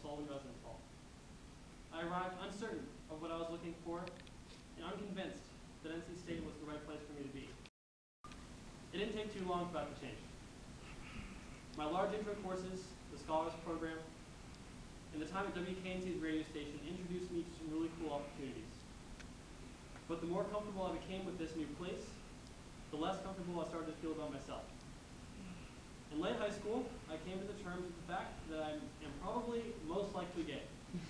Sullivan Residence Hall. I arrived uncertain of what I was looking for and unconvinced that NC State was the right place for me to be. It didn't take too long for that to change. My large intro courses, the Scholars Program, and the time at WKNC's radio station introduced me to some really cool opportunities. But the more comfortable I became with this new place, the less comfortable I started to feel about myself. In late high school, I came to the terms with the fact that I am probably most likely gay.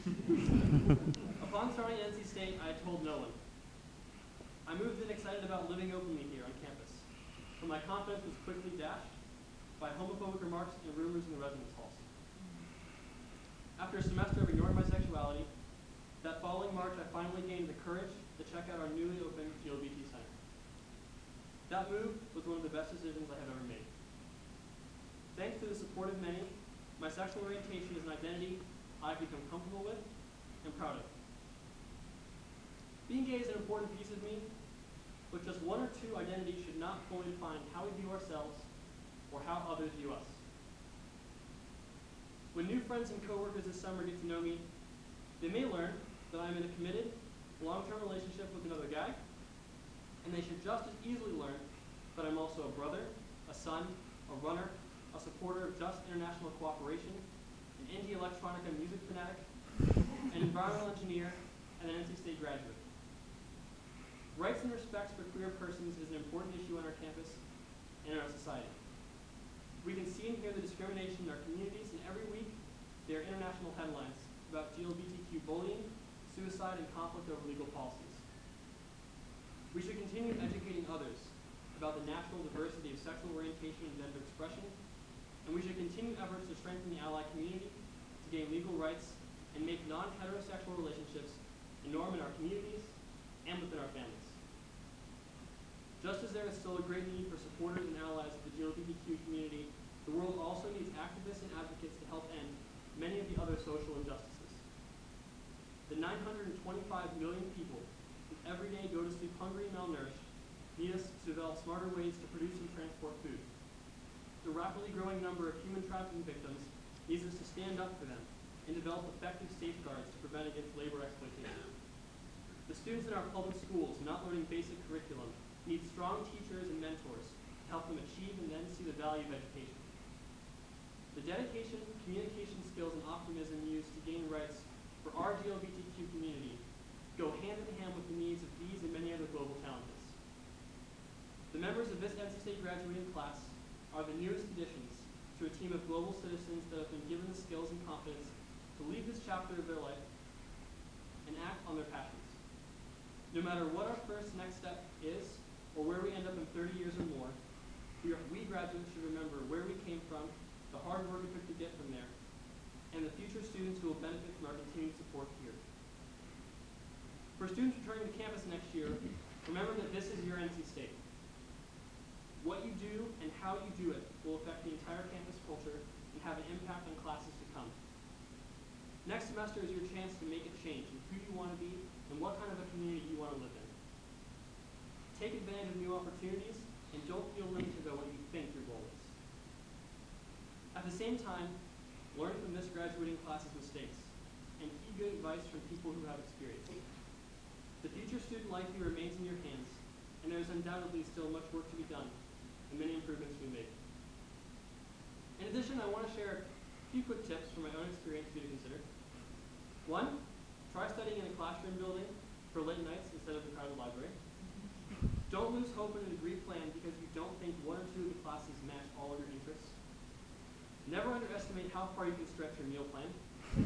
Upon starting at NC State, I told no one. I moved in excited about living openly here on campus, but my confidence was quickly dashed by homophobic remarks and rumors in the residence halls. After a semester of ignoring my sexuality, that following March I finally gained the courage to check out our newly opened GLBT Center. That move was one of the best decisions I have ever made. Thanks to the support of many, my sexual orientation is an identity I've become comfortable with and proud of. Being gay is an important piece of me, but just one or two identities should not fully define how we view ourselves or how others view us. When new friends and coworkers this summer get to know me, they may learn that I'm in a committed, long-term relationship with another guy, and they should just as easily learn that I'm also a brother, a son, a runner, a supporter of just international cooperation, an indie electronica music fanatic, an environmental engineer, and an NC State graduate. Rights and respects for queer persons is an important issue on our campus and in our society. We can see and hear the discrimination in our communities, and every week there are international headlines about GLBTQ bullying, suicide, and conflict over legal policies. We should continue educating others about the natural diversity of sexual orientation and gender expression, and we should continue efforts to strengthen the ally community, to gain legal rights, and make non-heterosexual relationships a norm in our communities and within our families. Just as there is still a great need for supporters and allies of the GLBTQ community, the world also needs activists and advocates to help end many of the other social injustices. The 925 million people who every day go to sleep hungry and malnourished need us to develop smarter ways to produce and transport food. The rapidly growing number of human trafficking victims needs us to stand up for them and develop effective safeguards to prevent against labor exploitation. The students in our public schools not learning basic curriculum need strong teachers and mentors to help them achieve and then see the value of education. The dedication, communication skills, and optimism used to gain rights for our GLBTQ community go hand in hand with the needs of these and many other global challenges. The members of this NC State graduating class are the newest additions to a team of global citizens that have been given the skills and confidence to lead this chapter of their life and act on their passions. No matter what our first next step is, or where we end up in 30 years or more, we graduates should remember where we came from, the hard work it took to get from there, and the future students who will benefit from our continued support here. For students returning to campus next year, remember that this is your NC State. What you do and how you do it will affect the entire campus culture and have an impact on classes to come. Next semester is your chance to make a change in who you want to be and what kind of a community you want to live in. Take advantage of new opportunities and don't feel limited by what you think your goal is. At the same time, learn from this graduating class's mistakes and heed good advice from people who have experience. The future student life here remains in your hands, and there is undoubtedly still much work to be done and many improvements to be made. In addition, I want to share a few quick tips from my own experience for you to consider. One, try studying in a classroom building for late nights instead of the crowded library. Don't lose hope in a degree plan because you don't think one or two of the classes match all of your interests. Never underestimate how far you can stretch your meal plan.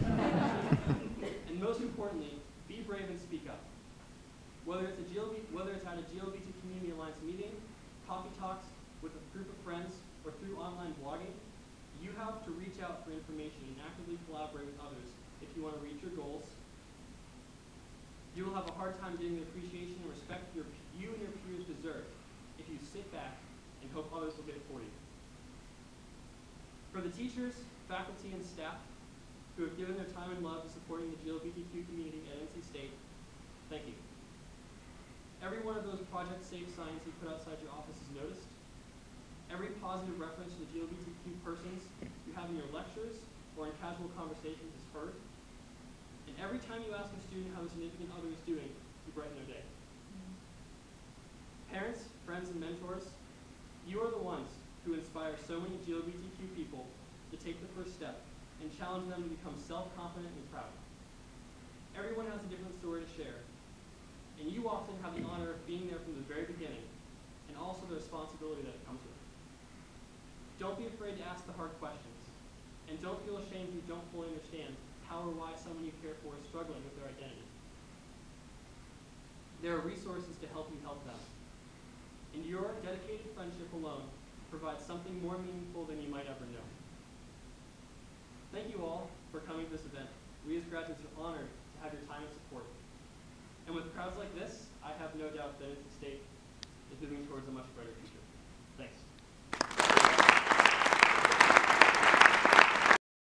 And most importantly, be brave and speak up. Whether it's at a GLBT Community Alliance meeting, coffee talks with a group of friends, or through online blogging, you have to reach out for information and actively collaborate with others if you want to reach your goals. You will have a hard time getting the appreciation and respect you and your peers deserve if you sit back and hope others will get it for you. For the teachers, faculty, and staff who have given their time and love to supporting the GLBTQ community at NC State, thank you. Every one of those Project Safe signs you put outside your office is noticed. Every positive reference to the GLBTQ persons you have in your lectures, or in casual conversations is heard. And every time you ask a student how their significant other is doing, you brighten their day. Parents, friends, and mentors, you are the ones who inspire so many GLBTQ people to take the first step and challenge them to become self-confident and proud. Everyone has a different story to share, and you often have the honor of being there from the very beginning, and also the responsibility that comes with it. Don't be afraid to ask the hard questions, and don't feel ashamed if you don't fully understand how or why someone you care for is struggling with their identity. There are resources to help you help them, and your dedicated friendship alone provides something more meaningful than you might ever know. Thank you all for coming to this event. We as graduates are honored to have your time and support. And with crowds like this, I have no doubt that NC State is moving towards a much brighter future.